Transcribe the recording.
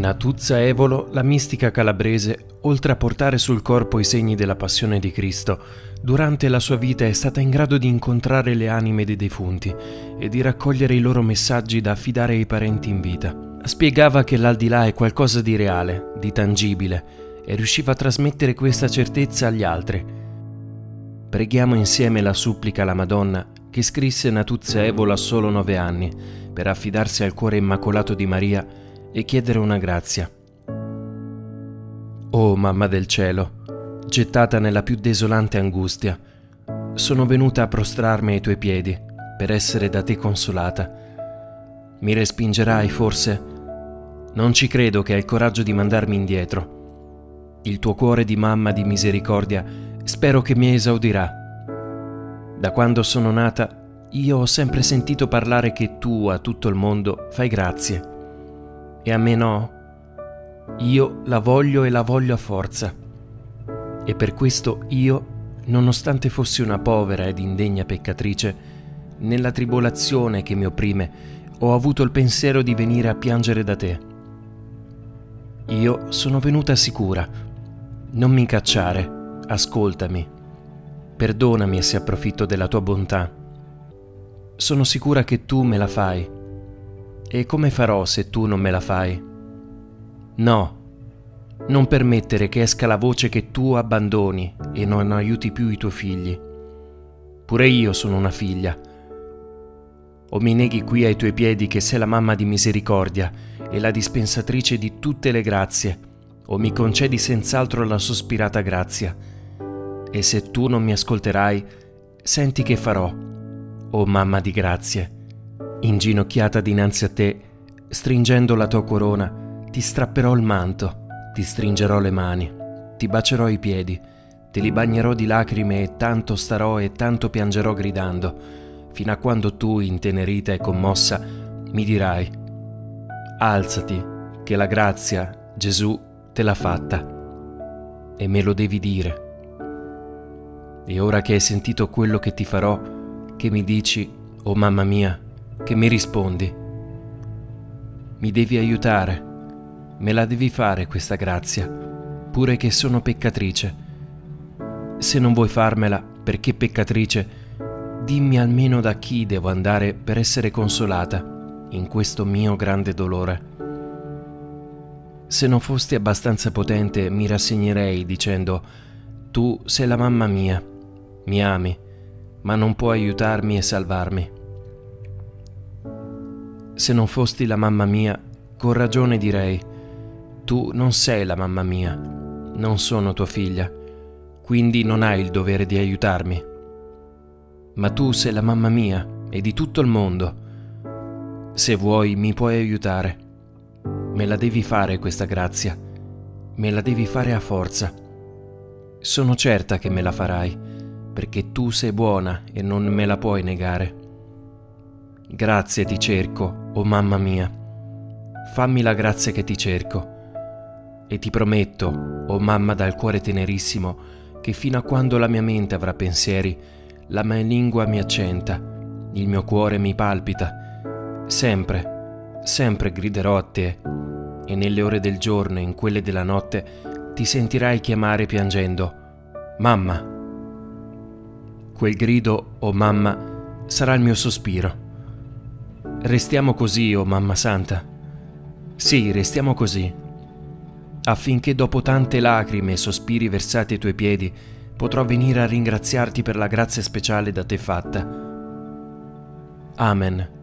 Natuzza Evolo, la mistica calabrese, oltre a portare sul corpo i segni della passione di Cristo, durante la sua vita è stata in grado di incontrare le anime dei defunti e di raccogliere i loro messaggi da affidare ai parenti in vita. Spiegava che l'aldilà è qualcosa di reale, di tangibile, e riusciva a trasmettere questa certezza agli altri. Preghiamo insieme la supplica alla Madonna che scrisse Natuzza Evolo a solo 9 anni per affidarsi al cuore immacolato di Maria e chiedere una grazia. Oh Mamma del Cielo, gettata nella più desolante angustia, sono venuta a prostrarmi ai tuoi piedi per essere da te consolata. Mi respingerai forse? Non ci credo che hai il coraggio di mandarmi indietro. Il tuo cuore di mamma di misericordia spero che mi esaudirà. Da quando sono nata io ho sempre sentito parlare che tu a tutto il mondo fai grazie. E a me no? Io la voglio e la voglio a forza. E per questo io, nonostante fossi una povera ed indegna peccatrice, nella tribolazione che mi opprime, ho avuto il pensiero di venire a piangere da te. Io sono venuta sicura. Non mi cacciare, ascoltami. Perdonami se approfitto della tua bontà. Sono sicura che tu me la fai. E come farò se tu non me la fai? No, non permettere che esca la voce che tu abbandoni e non aiuti più i tuoi figli. Pure io sono una figlia. O mi neghi qui ai tuoi piedi che sei la mamma di misericordia e la dispensatrice di tutte le grazie, o mi concedi senz'altro la sospirata grazia. E se tu non mi ascolterai, senti che farò, o mamma di grazie. Inginocchiata dinanzi a te, stringendo la tua corona, ti strapperò il manto, ti stringerò le mani, ti bacerò i piedi, te li bagnerò di lacrime e tanto starò e tanto piangerò gridando, fino a quando tu, intenerita e commossa, mi dirai: alzati, che la grazia, Gesù, te l'ha fatta. E me lo devi dire. E ora che hai sentito quello che ti farò, che mi dici, oh mamma mia, che mi rispondi? Mi devi aiutare, me la devi fare questa grazia, pure che sono peccatrice. Se non vuoi farmela perché peccatrice, dimmi almeno da chi devo andare per essere consolata in questo mio grande dolore. Se non fosti abbastanza potente, mi rassegnerei dicendo: tu sei la mamma mia, mi ami, ma non puoi aiutarmi e salvarmi. Se non fosti la mamma mia, con ragione direi: tu non sei la mamma mia, non sono tua figlia, quindi non hai il dovere di aiutarmi. Ma tu sei la mamma mia e di tutto il mondo. Se vuoi mi puoi aiutare. Me la devi fare questa grazia, me la devi fare a forza. Sono certa che me la farai, perché tu sei buona e non me la puoi negare. Grazie ti cerco, oh mamma mia. Fammi la grazia che ti cerco. E ti prometto, oh mamma dal cuore tenerissimo, che fino a quando la mia mente avrà pensieri, la mia lingua mi accenta, il mio cuore mi palpita. Sempre, sempre griderò a te, e nelle ore del giorno e in quelle della notte ti sentirai chiamare piangendo: mamma. Quel grido, oh mamma, sarà il mio sospiro. Restiamo così, oh mamma santa. Sì, restiamo così, affinché dopo tante lacrime e sospiri versati ai tuoi piedi potrò venire a ringraziarti per la grazia speciale da te fatta. Amen.